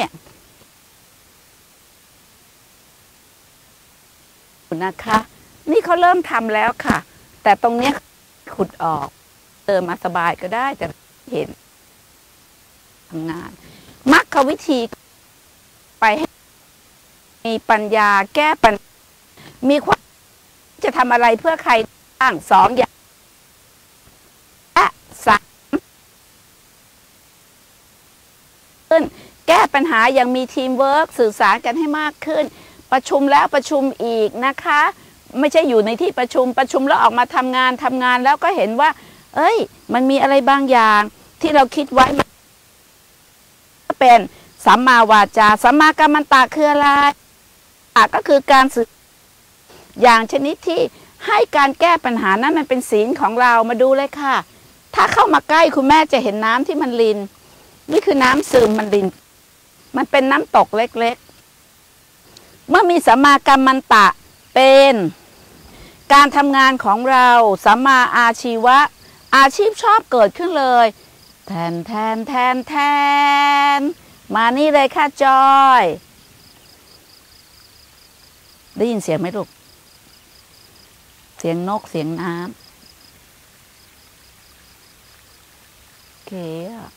Speaker 1: นะคะนี่เขาเริ่มทำแล้วค่ะแต่ตรงเนี้ยขุดออกเติมมาสบายก็ได้แต่เห็นทำงานมรรควิธีไปให้มีปัญญาแก้ปัญหามีความจะทำอะไรเพื่อใครบ้าง2 อย่างและ3แก้ปัญหาอย่างมีทีมเวิร์คสื่อสารกันให้มากขึ้นประชุมแล้วประชุมอีกนะคะไม่ใช่อยู่ในที่ประชุมแล้วออกมาทำงานแล้วก็เห็นว่าเอ้ยมันมีอะไรบางอย่างที่เราคิดไว้เป็นสัมมาวาจาสัมมากัมมันตะคืออะไรก็คือการสื่ออย่างชนิดที่ให้การแก้ปัญหานั้นมันเป็นศีลของเรามาดูเลยค่ะถ้าเข้ามาใกล้คุณแม่จะเห็นน้ำที่มันรินนี่คือน้ำซึมมันรินมันเป็นน้ำตกเล็กๆเมื่อมีสัมมากัมมันตะเป็นการทำงานของเราสัมมาอาชีวะอาชีพชอบเกิดขึ้นเลยแทนมานี่เลยค่ะจอยได้ยินเสียงไหมลูกเสียงนกเสียงน้ำเก๋อะ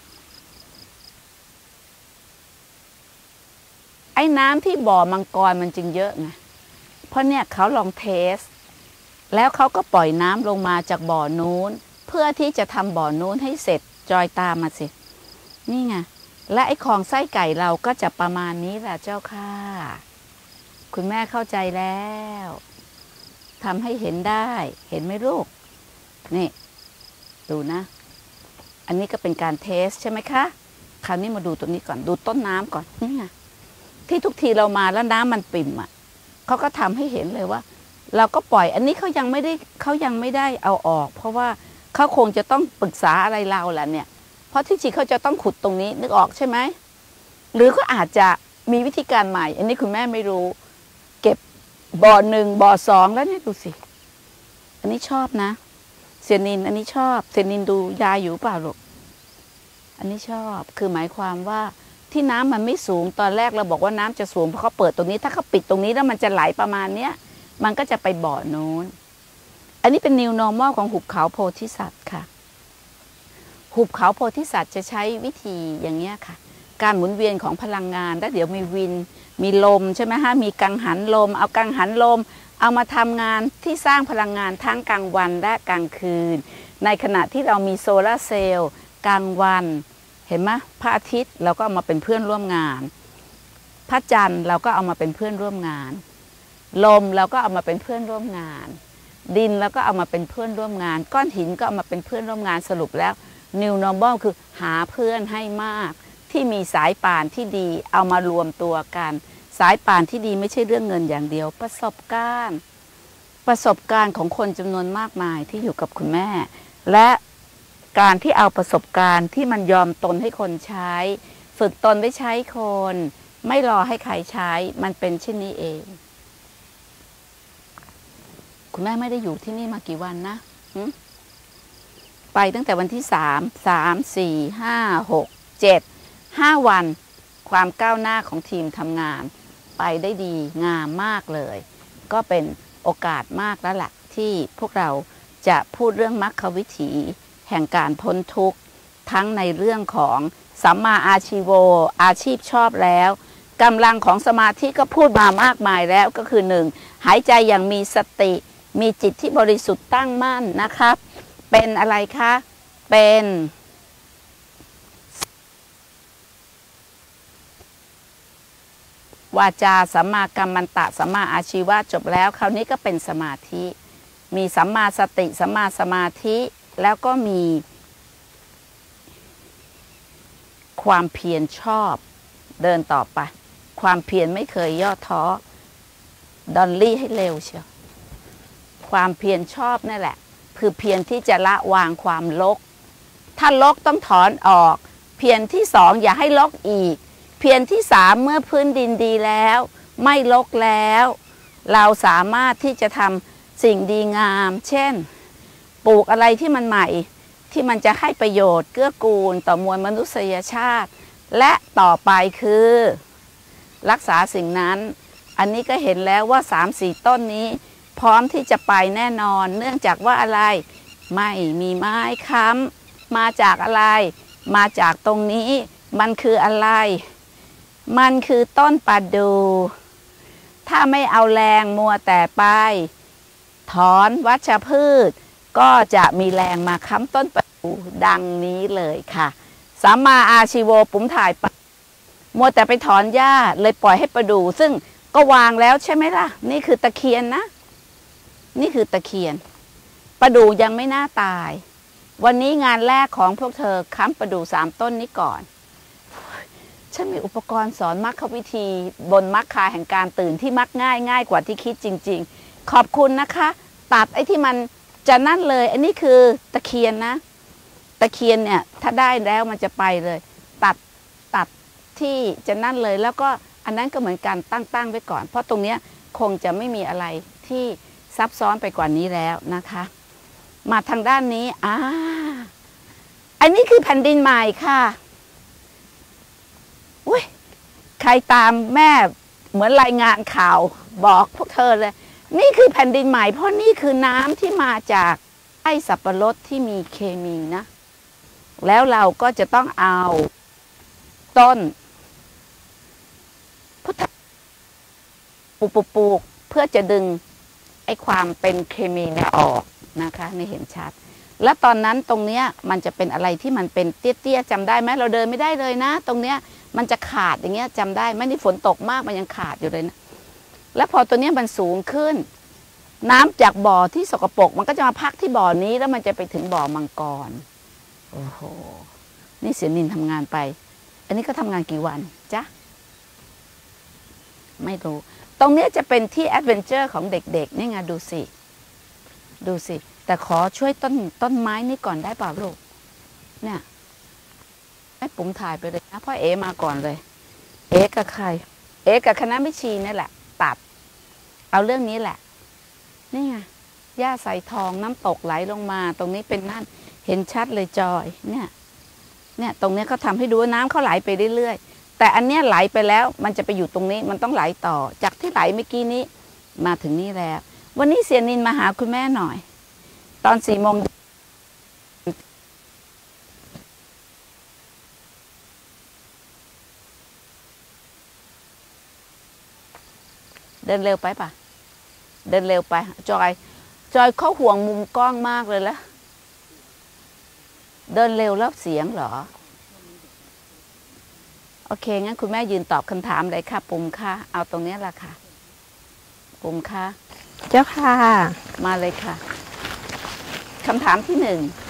Speaker 1: ไอ้น้ำที่บ่อมังกรมันจึงเยอะไงเพราะเนี่ยเขาลองเทสแล้วเขาก็ปล่อยน้ำลงมาจากบ่อนู้นเพื่อที่จะทำบ่อนู้นให้เสร็จจอยตามมาสินี่ไงและไอ้ของไส้ไก่เราก็จะประมาณนี้แหละเจ้าค่ะคุณแม่เข้าใจแล้วทำให้เห็นได้เห็นไหมลูกนี่ดูนะอันนี้ก็เป็นการเทสใช่ไหมคะคราวนี้มาดูตัวนี้ก่อนดูต้นน้ำก่อนนี่ไงที่ทุกทีเรามาแล้วน้ำมันปิ่มอ่ะเขาก็ทำให้เห็นเลยว่าเราก็ปล่อยอันนี้เขายังไม่ได้เอาออกเพราะว่าเขาคงจะต้องปรึกษาอะไรเราแหละเนี่ยเพราะที่จริงเขาจะต้องขุดตรงนี้นึกออกใช่ไหมหรือก็อาจจะมีวิธีการใหม่อันนี้คุณแม่ไม่รู้เก็บบ่อ1บ่อ2แล้วเนี่ยดูสิอันนี้ชอบนะเสียนินอันนี้ชอบเสียนินดูยาอยู่เปล่าลูกอันนี้ชอบคือหมายความว่าที่น้ำมันไม่สูงตอนแรกเราบอกว่าน้ำจะสูงเพราะเขาเปิดตรงนี้ถ้าเขาปิดตรงนี้แล้วมันจะไหลประมาณเนี้ยมันก็จะไปบ่อโน้นอันนี้เป็น New Normal ของหุบเขาโพธิสัตว์ค่ะหุบเขาโพธิสัตว์จะใช้วิธีอย่างเงี้ยค่ะการหมุนเวียนของพลังงานแล้วเดี๋ยวมีวินมีลมใช่ไหมฮะมีกังหันลมเอากังหันลมเอามาทำงานที่สร้างพลังงานทั้งกลางวันและกลางคืนในขณะที่เรามีโซลาร์เซลล์กลางวันเห็นไหมพระอาทิตย์เราก็เอามาเป็นเพื่อนร่วมงานพระจันทร์เราก็เอามาเป็นเพื่อนร่วมงานลมเราก็เอามาเป็นเพื่อนร่วมงานดินเราก็เอามาเป็นเพื่อนร่วมงานก้อนหินก็เอามาเป็นเพื่อนร่วมงานสรุปแล้ว New Normal คือหาเพื่อนให้มากที่มีสายป่านที่ดีเอามารวมตัวกันสายป่านที่ดีไม่ใช่เรื่องเงินอย่างเดียวประสบการณ์ของคนจำนวนมากมายที่อยู่กับคุณแม่และการที่เอาประสบการณ์ที่มันยอมตนให้คนใช้ฝึกตนไว้ใช้คนไม่รอให้ใครใช้มันเป็นเช่นนี้เองคุณแม่ไม่ได้อยู่ที่นี่มากี่วันนะไปตั้งแต่วันที่5 วันความก้าวหน้าของทีมทำงานไปได้ดีงามมากเลยก็เป็นโอกาสมากแล้วแหละที่พวกเราจะพูดเรื่องมรรควิถีแห่งการพ้นทุกข์ทั้งในเรื่องของสัมมาอาชีโวอาชีพชอบแล้วกำลังของสมาธิก็พูดมามากมายแล้วก็คือหนึ่งหายใจอย่างมีสติมีจิตที่บริสุทธิ์ตั้งมั่นนะครับเป็นอะไรคะเป็นวาจาสัมมากัมมันตะสัมมาอาชีวะจบแล้วคราวนี้ก็เป็นสมาธิมีสัมมาสติสัมมาสมาธิแล้วก็มีความเพียรชอบเดินต่อไปความเพียรไม่เคยย่อท้อดอลลี่ให้เร็วเชียวความเพียรชอบนั่นแหละคือเพียรที่จะละวางความลกถ้าลกต้องถอนออกเพียรที่สองอย่าให้ลกอีกเพียรที่สามเมื่อพื้นดินดีแล้วไม่รกแล้วเราสามารถที่จะทำสิ่งดีงามเช่นปลูกอะไรที่มันใหม่ที่มันจะให้ประโยชน์เกื้อกูลต่อมวลมนุษยชาติและต่อไปคือรักษาสิ่งนั้นอันนี้ก็เห็นแล้วว่า 3-4 ต้นนี้พร้อมที่จะไปแน่นอนเนื่องจากว่าอะไรไม่มีไม้ค้ำมาจากอะไรมาจากตรงนี้มันคืออะไรมันคือต้นประดู่ถ้าไม่เอาแรงมัวแต่ไปถอนวัชพืชก็จะมีแรงมาค้ำต้นประดู่ดังนี้เลยค่ะสัมมาอาชีโวปุ๋มถ่ายไปมัวแต่ไปถอนหญ้าเลยปล่อยให้ประดู่ซึ่งก็วางแล้วใช่ไหมล่ะนี่คือตะเคียนนะนี่คือตะเคียนประดู่ยังไม่น่าตายวันนี้งานแรกของพวกเธอค้ำประดู่3 ต้นนี้ก่อนฉันมีอุปกรณ์สอนมรรควิธีบนมรรคาแห่งการตื่นที่มักง่ายกว่าที่คิดจริงๆขอบคุณนะคะตัดไอ้ที่มันจะนั่นเลยอันนี้คือตะเคียนนะตะเคียนเนี่ยถ้าได้แล้วมันจะไปเลยตัดที่จะนั่นเลยแล้วก็อันนั้นก็เหมือนกันตั้งไว้ก่อนเพราะตรงเนี้ยคงจะไม่มีอะไรที่ซับซ้อนไปกว่านี้แล้วนะคะมาทางด้านนี้อันนี้คือแผ่นดินใหม่ค่ะอุ้ยใครตามแม่เหมือนรายงานข่าวบอกพวกเธอเลยนี่คือแผ่นดินใหม่เพราะนี่คือน้ำที่มาจากไอ้สับปะรดที่มีเคมีนะแล้วเราก็จะต้องเอาต้นพุทธปลูกเพื่อจะดึงไอ้ความเป็นเคมีเนี่ยออกนะคะนี่เห็นชัดแล้วตอนนั้นตรงเนี้ยมันจะเป็นอะไรที่มันเป็นเตี้ยๆจำได้ไหมเราเดินไม่ได้เลยนะตรงเนี้ยมันจะขาดอย่างเงี้ยจำได้ไหมนี่ฝนตกมากมันยังขาดอยู่เลยนะแล้วพอตัวเนี้ยมันสูงขึ้นน้ำจากบ่อที่สกปรกมันก็จะมาพักที่บ่อนี้แล้วมันจะไปถึงบ่อมังกรโอ้โหนี่เสียนินทำงานไปอันนี้ก็ทำงานกี่วันจ๊ะไม่รู้ตรงนี้จะเป็นที่แอดเวนเจอร์ของเด็กๆนี่ไงดูสิแต่ขอช่วยต้นไม้นี่ก่อนได้เปล่าลูกเนี่ยให้ปุ๋มถ่ายไปเลยนะพ่อเอมาก่อนเลยเอกับใครเอกับคณะวิชีนี่แหละตัดเอาเรื่องนี้แหละนี่ไงหญ้าใสทองน้ำตกไหลลงมาตรงนี้เป็นนั่นเห็นชัดเลยจอยเนี่ยตรงนี้เขาทำให้ดูน้ำเขาไหลไปเรื่อยๆแต่อันเนี้ยไหลไปแล้วมันจะไปอยู่ตรงนี้มันต้องไหลต่อจากที่ไหลเมื่อกี้นี้มาถึงนี่แล้ววันนี้เสียนินมาหาคุณแม่หน่อยตอน4 โมงเดินเร็วไปป่ะเดินเร็วไปจอยเขาห่วงมุมกล้องมากเลยละเดินเร็วแล้วเสียงเหรอโอเคงั้นคุณแม่ยืนตอบคำถามเลยค่ะปุ่มค่ะเอาตรงนี้แหละค่ะปุ่มค่ะ
Speaker 2: เจ้าค่ะ
Speaker 1: มาเลยค่ะคำถามที่ 1